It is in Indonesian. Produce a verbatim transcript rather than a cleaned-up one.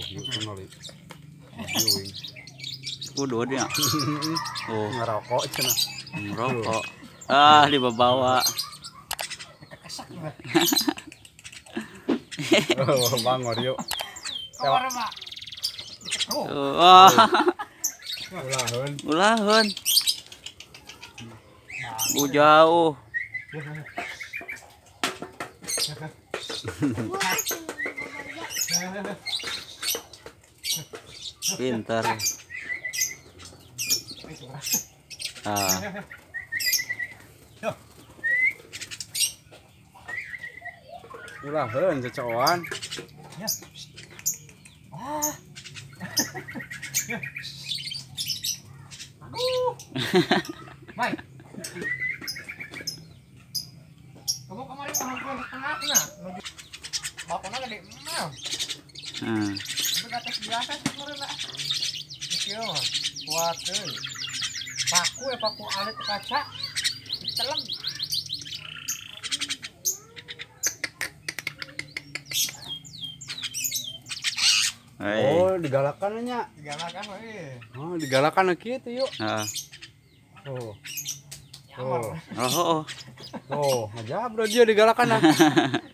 yuk kenali. Viewing. Kudu dia. Oh, Ngerokok cenah. merokok. Ah, dibawa. Oh, bangor yuk. Kawar Pak. Diketuk. Wah, Ulahun. ulahun. Bu jauh. Pintar. Ah, Ulahun cecoan. Ya. Ah. Aduh. Baik. Kamu kemarin mau ke tengah nah. Bapaknya gede mal. hmm. Itu ke atas biasa kemarin lah. Iki mah kuat euy. Paku ya paku alit kaca. Teleng. Hei. Oh, digalakan nya. Digalakan we. Oh, digalakan kitu yuk. Ah. Oh. Nyamar. Oh, oh, oh. Oh, aja bro dia digalakan nah.